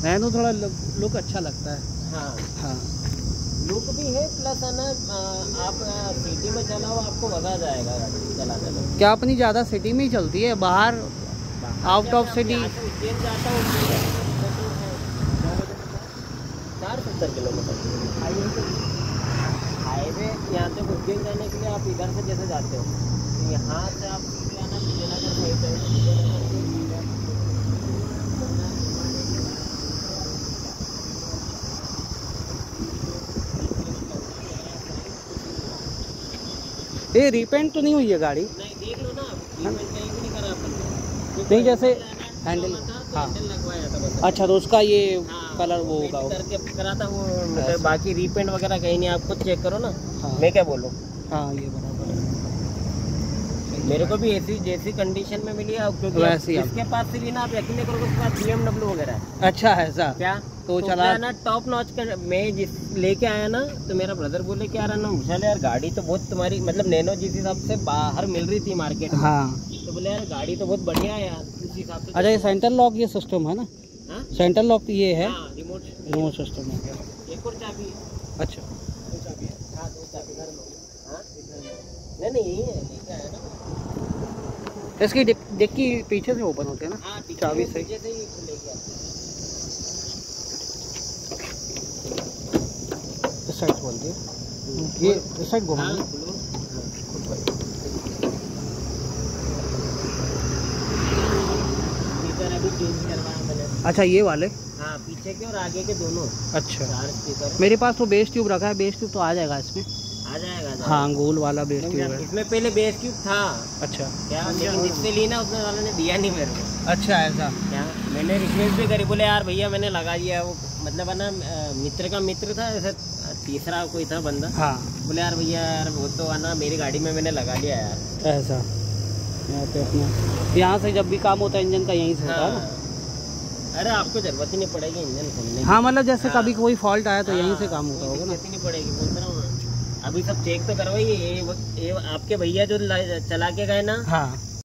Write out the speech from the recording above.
Nano थोड़ा look अच्छा लगता है। हाँ हाँ लुक भी है, प्लस है ना आप सिटी में चलाओ आपको मजा आ जाएगा गाड़ी चलाने में। क्या अपनी ज़्यादा सिटी में ही चलती है, बाहर आउट ऑफ सिटी? उज्जैन जाता हूँ 470 किलोमीटर हाईवे। यहाँ से उज्जैन जाने के लिए आप इधर से जैसे जाते हो, तो यहाँ से आप आना विजयनगर साइड है, ये रिपेंट तो नहीं हुई है गाड़ी? नहीं देख लो ना, रिपेंट कहीं भी नहीं करा अपन नहीं, जैसे हैंडल। हाँ लगवाया था बस। अच्छा, तो उसका ये हाँ, कलर वो होगा करके करा था वो, मतलब बाकी रिपेंट वगैरह कहीं नहीं, आप खुद चेक करो ना। हाँ। मैं क्या बोलूँ? हाँ ये बराबर है। मेरे को भी ऐसी जैसी कंडीशन में मिली है, क्योंकि इसके पास से भी ना आप यकीन नहीं करोगे, उसके पास BMW वगैरह है। अच्छा है ऐसा क्या? तो चला ना टॉप नॉच का मैं जिस लेके आया ना, तो मेरा ब्रदर बोले कि यार ना विशाल यार गाड़ी तो बहुत तुम्हारी, मतलब नैनो जिस हिसाब से बाहर मिल रही थी मार्केट में, हाँ तो बोले यार गाड़ी तो बहुत बढ़िया है यार उस हिसाब से। अच्छा, ये सेंटर लॉक ये सिस्टम है ना? हाँ? सेंटर लॉक ये है, रिमोट सिस्टम है। एक और चाबी है। अच्छा हाँ, दो चाबी घर में। हाँ नहीं यही है, लेके आया ना। इसकी डिक्की पीछे से ओपन होते हैं ना? हाँ, चाबी से पीछे से ही लेके आया। इस साइड बोलती है ये, इस साइड घुमा। अभी चेंज करवाया मैंने। अच्छा ये वाले? हाँ पीछे के और आगे के दोनों। अच्छा, 4 स्पीकर। मेरे पास तो बेस ट्यूब रखा है, बेस ट्यूब तो आ जाएगा इसमें? आ जाएगा। हाँ गोल वाला बेस ट्यूब है इसमें पहले बेस ट्यूब था। अच्छा क्या, लेकिन जिससे ली ना उसने वाले ने दिया नहीं मेरे को। अच्छा ऐसा? क्या, मैंने रिक्वेस्ट भी करी, बोले यार भैया मैंने लगा दिया वो, मतलब है ना मित्र का मित्र था ऐसा, तीसरा कोई था बंदा। हाँ बोले यार भैया यार वो तो है ना मेरी गाड़ी में मैंने लगा लिया यार। ऐसा यहाँ पे अपना, यहाँ से जब भी काम होता है इंजन का यहीं से होता है ना? अरे आपको जरूरत ही नहीं पड़ेगी इंजन खोलने की। हाँ मतलब जैसे कभी कोई फॉल्ट आया तो यहीं से काम होता होगा ना? नहीं पड़ेगी, बोल रहा हूँ अभी सब चेक तो करवाइए। ये आपके भैया जो चला के गए ना, हाँ